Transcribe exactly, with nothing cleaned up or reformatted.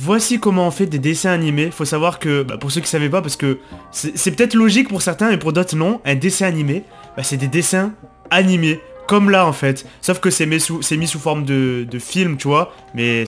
voici comment on fait des dessins animés. Faut savoir que, bah, pour ceux qui savaient pas, parce que c'est c'est peut-être logique pour certains, mais pour d'autres non, un dessin animé, bah, c'est des dessins animés. Comme là en fait, sauf que c'est mis sous, c'est mis sous forme de, de film, tu vois, mais